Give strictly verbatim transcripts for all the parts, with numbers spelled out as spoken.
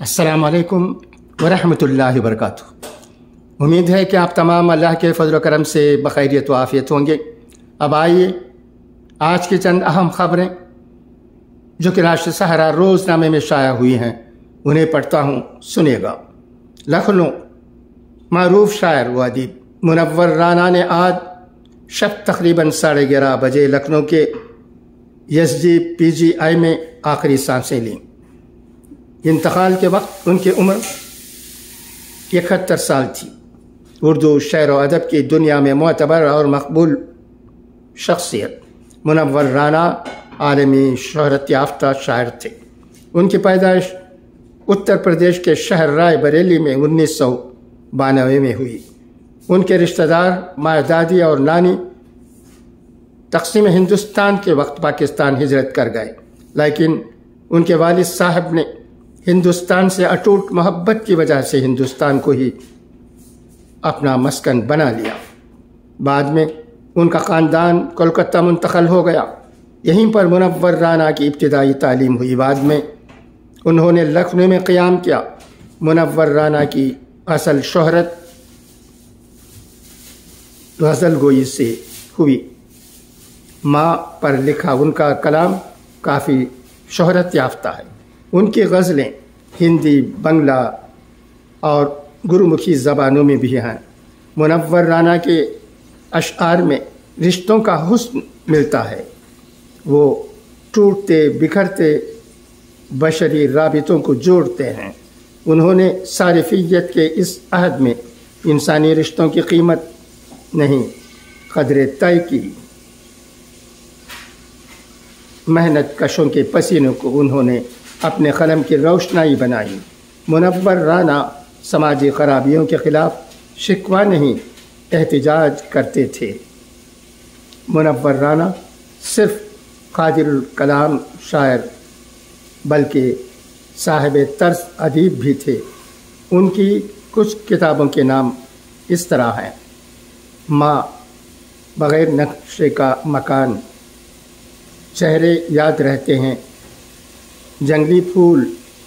अस्सलाम वालेकुम वरहमतुल्लाहि वबरकातुह। उम्मीद है कि आप तमाम अल्लाह के फजल करम से बखैरियत व आफ़ियत होंगे। अब आइए आज की चंद अहम ख़बरें जो कि राष्ट्र सहारा रोज़नामे में शाया हुई हैं उन्हें पढ़ता हूँ, सुनिएगा। लखनऊ मारूफ शायर व अदीब मुनव्वर राना ने आज शब तकरीबन साढ़े ग्यारह बजे लखनऊ के एस जी पी जी आई में आखिरी सांसें लीं। इंतकाल के वक्त उनकी उम्र इकहत्तर साल थी। उर्दू शेर व अदब की दुनिया में मोतबर और मकबूल शख्सियत मुनव्वर राना आलमी शोहरत याफ्ता शायर थे। उनकी पैदाइश उत्तर प्रदेश के शहर राय बरेली में उन्नीस सौ बानवे में हुई। उनके रिश्तेदार माँ दादी और नानी तक़सीम हिंदुस्तान के वक्त पाकिस्तान हिजरत कर गए, लेकिन उनके वालिद साहब ने हिंदुस्तान से अटूट मोहब्बत की वजह से हिंदुस्तान को ही अपना मस्कन बना लिया। बाद में उनका ख़ानदान कोलकाता मुंतक़ल हो गया। यहीं पर मुनव्वर राना की इब्तिदाई तालीम हुई। बाद में उन्होंने लखनऊ में क़याम किया। मुनव्वर राना की असल शोहरत गज़ल गोई से हुई। माँ पर लिखा उनका कलाम काफ़ी शोहरत याफ्ता है। उनकी गज़लें हिंदी, बंगला और गुरुमुखी ज़बानों में भी हैं। मुनव्वर राना के अशआर में रिश्तों का हुस्न मिलता है। वो टूटते बिखरते बशरी राबितों को जोड़ते हैं। उन्होंने सारिफियत के इस अहद में इंसानी रिश्तों की कीमत नहीं कदर तय की। मेहनत कशों के पसीनों को उन्होंने अपने कलम की रोशनाई बनाई। मुनव्वर राना समाजी खराबियों के ख़िलाफ़ शिकवा नहीं एहतिजाज करते थे। मुनव्वर राना सिर्फ क़ादिरुल कलाम शायर बल्कि साहिब तर्स अदीब भी थे। उनकी कुछ किताबों के नाम इस तरह हैं: माँ, बग़ैर नक्शे का मकान, चेहरे याद रहते हैं, जंगली फूल,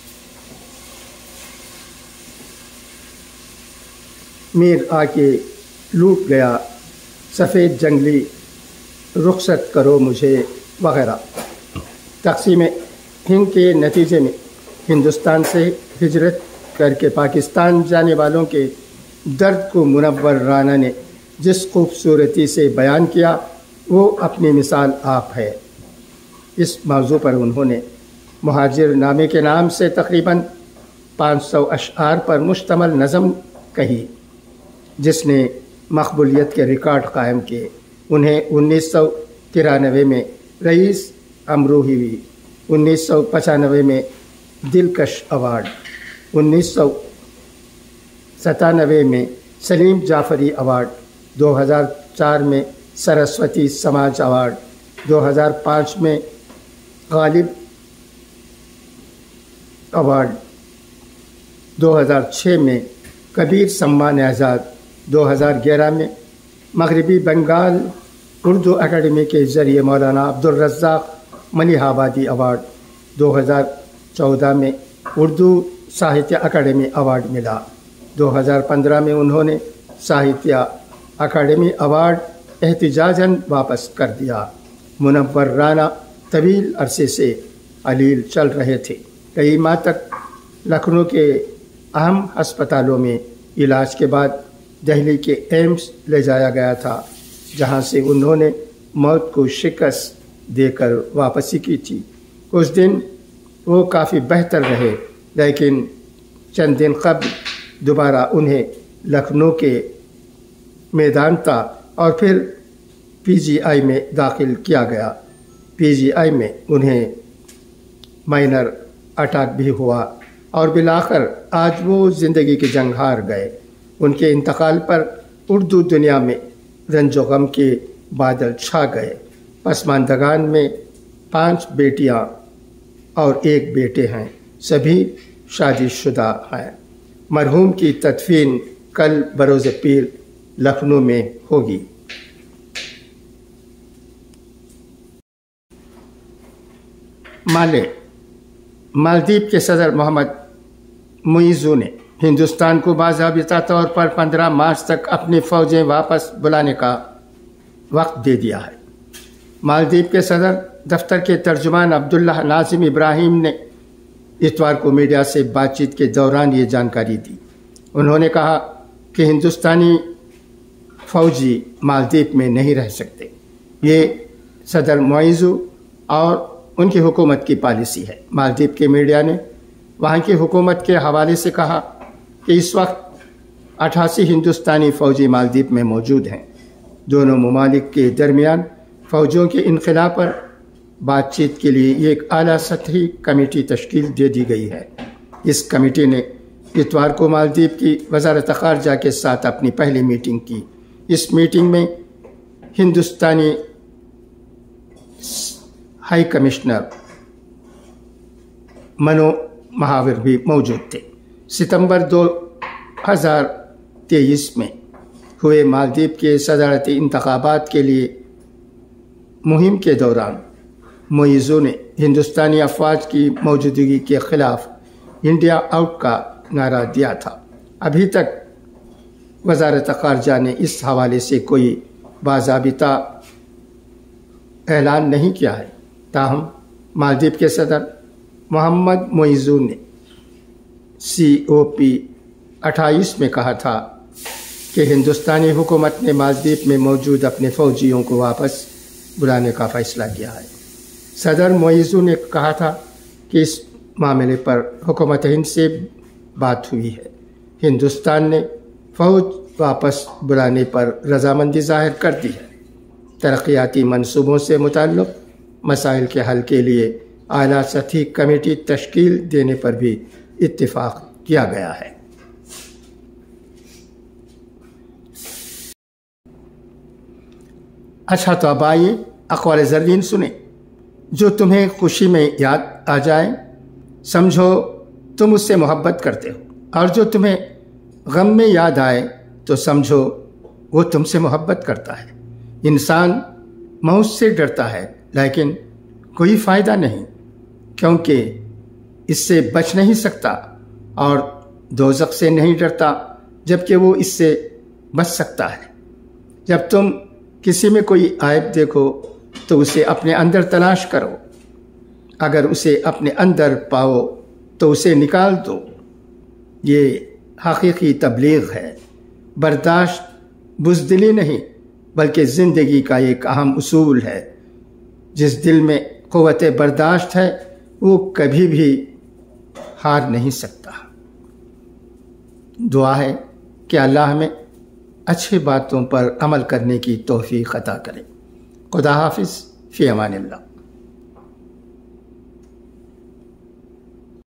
मीर आके लूट गया, सफ़ेद जंगली, रुखसत करो मुझे वग़ैरह। तक़सीम हिंद के नतीजे में हिंदुस्तान से हिजरत करके पाकिस्तान जाने वालों के दर्द को मुनव्वर राना ने जिस खूबसूरती से बयान किया वो अपनी मिसाल आप है। इस मौजू पर उन्होंने मुहाजिर नामे के नाम से तकरीबन पाँच सौ अशआर पर मुश्तमल नज़म कही, जिसने मकबूलियत के रिकॉर्ड कायम किए। उन्हें उन्नीस सौ तिरानवे में रईस अमरूही, उन्नीस सौ पचानवे में दिलकश अवार्ड, उन्नीस सौ सतानवे में सलीम जाफ़री अवार्ड, दो हज़ार चार में सरस्वती समाज अवार्ड, दो हज़ार पाँच में गालिब अवार्ड, दो हज़ार छह में कबीर सम्मान आज़ाद, दो हज़ार ग्यारह में मगरबी बंगाल उर्दू अकेडमी के ज़रिए मौलाना अब्दुल रज़्ज़ाक़ मलिहाबादी अवार्ड, दो हज़ार चौदह में उर्दू साहित्य अकेडमी अवार्ड मिला। दो हज़ार पंद्रह में उन्होंने साहित्य अकेडमी अवार्ड एहतिजाजन वापस कर दिया। मुनव्वर राना तवील अरसे से अलील चल रहे थे। कई माह तक लखनऊ के अहम अस्पतालों में इलाज के बाद दिल्ली के एम्स ले जाया गया था, जहां से उन्होंने मौत को शिकस्त देकर वापसी की थी। कुछ दिन वो काफ़ी बेहतर रहे, लेकिन चंद दिन कबल दोबारा उन्हें लखनऊ के मेदांता और फिर पी जी आई में दाखिल किया गया। पी जी आई में उन्हें माइनर अटैक भी हुआ और बिलाखिर आज वो ज़िंदगी की जंग हार गए। उनके इंतकाल पर उर्दू दुनिया में रंजो गम के बादल छा गए। पसमानदगान में पांच बेटियां और एक बेटे हैं, सभी शादीशुदा हैं। मरहूम की तदफीन कल बरोज़ पीर लखनऊ में होगी। माले मालदीव के सदर मोहम्मद मुइज़ू ने हिंदुस्तान को बाज़ाबिता तौर पर पंद्रह मार्च तक अपनी फ़ौजें वापस बुलाने का वक्त दे दिया है। मालदीव के सदर दफ्तर के तर्जुमान अब्दुल्लाह नाज़िम इब्राहिम ने इतवार को मीडिया से बातचीत के दौरान ये जानकारी दी। उन्होंने कहा कि हिंदुस्तानी फ़ौजी मालदीव में नहीं रह सकते। ये सदर मुइज़ू और उनकी हुकूमत की पॉलिसी है। मालदीव के मीडिया ने वहाँ की हुकूमत के हवाले से कहा कि इस वक्त अठासी हिंदुस्तानी फ़ौजी मालदीव में मौजूद हैं। दोनों ममालिक के दरमियान फ़ौजियों के इनखला पर बातचीत के लिए एक आला सतही कमेटी तश्कील दे दी गई है। इस कमेटी ने इतवार को मालदीव की वज़ारत ख़ारजा के साथ अपनी पहली मीटिंग की। इस मीटिंग में हिंदुस्तानी हाई कमिश्नर मनो महावीर भी मौजूद थे। सितंबर दो हज़ार तेईस में हुए मालदीव के सदारती इंतखाबात के लिए मुहिम के दौरान मुइज़ू ने हिंदुस्तानी अफवाज की मौजूदगी के ख़िलाफ़ इंडिया आउट का नारा दिया था। अभी तक वज़ारत ख़ारजा ने इस हवाले से कोई बाज़ाबिता ऐलान नहीं किया है। ताहम मालदीव के सदर मोहम्मद मुइज़ू ने सी ओ पी अट्ठाईस में कहा था कि हिंदुस्तानी हुकूमत ने मालदीव में मौजूद अपने फ़ौजियों को वापस बुलाने का फ़ैसला किया है। सदर मुइज़ू ने कहा था कि इस मामले पर हुकूमत हिंद से बात हुई है। हिंदुस्तान ने फ़ौज वापस बुलाने पर रजामंदी ज़ाहिर कर दी है। तरक्याती मनसूबों से मुताल्लिक़ मसाइल के हल के लिए आला सतही कमेटी तश्कील देने पर भी इत्तिफ़ाक़ किया गया है। अच्छा तो अब आइए अक़वाल ज़रवीन सुने। जो तुम्हें खुशी में याद आ जाए समझो तुम उससे मोहब्बत करते हो, और जो तुम्हें गम में याद आए तो समझो वो तुमसे मोहब्बत करता है। इंसान मौत से डरता है लेकिन कोई फ़ायदा नहीं, क्योंकि इससे बच नहीं सकता, और दोज़ख से नहीं डरता जबकि वो इससे बच सकता है। जब तुम किसी में कोई ऐब देखो तो उसे अपने अंदर तलाश करो, अगर उसे अपने अंदर पाओ तो उसे निकाल दो। ये हकीकी तबलीग है। बर्दाश्त बुज़दिली नहीं बल्कि ज़िंदगी का एक अहम उसूल है। जिस दिल में क़ुव्वत बर्दाश्त है वो कभी भी हार नहीं सकता। दुआ है कि अल्लाह हमें अच्छी बातों पर अमल करने की तौफ़ीक़ अता करे। खुदा हाफ़िज़, फ़ी अमानिल्लाह।